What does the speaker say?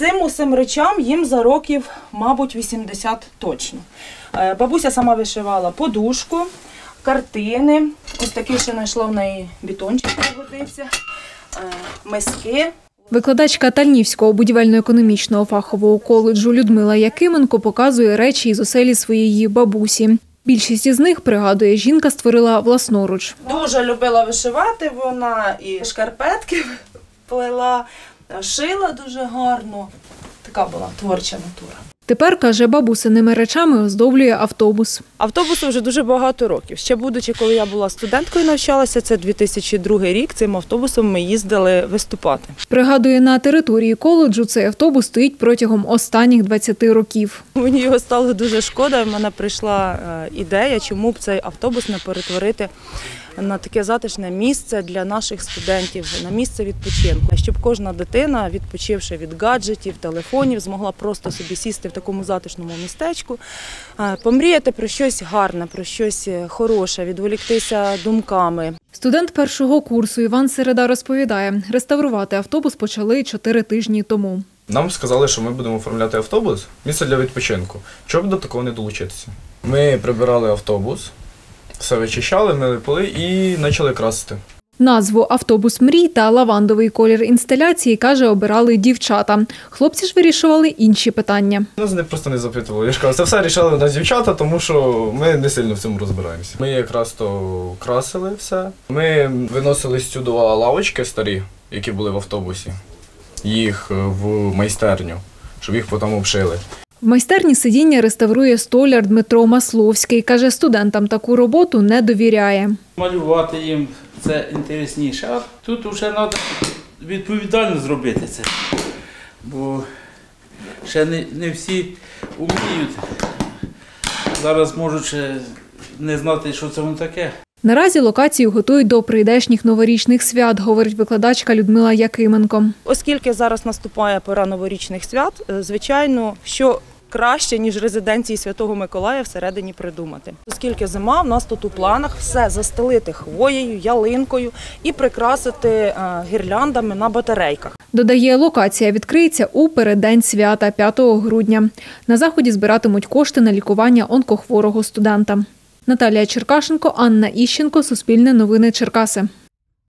Цим усім речам їм за років, мабуть, 80 точно. Бабуся сама вишивала подушку, картини, ось такі ще знайшла в неї бітончик, пригодився, миски. Викладачка Тальнівського будівельно-економічного фахового коледжу Людмила Якименко показує речі із оселі своєї бабусі. Більшість із них, пригадує, жінка створила власноруч. Дуже любила вишивати вона, і шкарпетки плела, шила дуже гарно. Така була творча натура. Тепер, каже, бабусиними речами оздоблює автобус. Автобусу вже дуже багато років. Ще будучи, коли я була студенткою, навчалася, це 2002 рік, цим автобусом ми їздили виступати. Пригадує, на території коледжу цей автобус стоїть протягом останніх 20 років. Мені його стало дуже шкода, в мене прийшла ідея, чому б цей автобус не перетворити на таке затишне місце для наших студентів, на місце відпочинку. Щоб кожна дитина, відпочивши від гаджетів, телефонів, змогла просто собі сісти в такому затишному містечку, помріяти про щось гарне, про щось хороше, відволіктися думками. Студент першого курсу Іван Середа розповідає, реставрувати автобус почали 4 тижні тому. Нам сказали, що ми будемо оформляти автобус, місце для відпочинку. Чому б до такого не долучитися? Ми прибирали автобус, все вичищали, мили поли і почали красити. Назву «Автобус мрій» та лавандовий колір інсталяції, каже, обирали дівчата. Хлопці ж вирішували інші питання. Нас просто не запитували. Я ж кажу, це все рішали нас дівчата, тому що ми не сильно в цьому розбираємося. Ми якраз то красили все. Ми виносили сюди лавочки старі, які були в автобусі, їх в майстерню, щоб їх потім обшили. В майстерні сидіння реставрує столяр Дмитро Масловський. Каже, студентам таку роботу не довіряє. Малювати їм це інтересніше, а тут вже треба відповідально зробити це, бо ще не всі вміють. Зараз можуть ще не знати, що це воно таке. Наразі локацію готують до прийдешніх новорічних свят, говорить викладачка Людмила Якименко. Оскільки зараз наступає пора новорічних свят, звичайно, що краще, ніж резиденції Святого Миколая всередині придумати. Оскільки зима, в нас тут у планах все застелити хвоєю, ялинкою і прикрасити гірляндами на батарейках. Додає, локація відкриється у переддень свята 5 грудня. На заході збиратимуть кошти на лікування онкохворого студента. Наталія Черкашенко, Анна Іщенко, Суспільне новини Черкаси.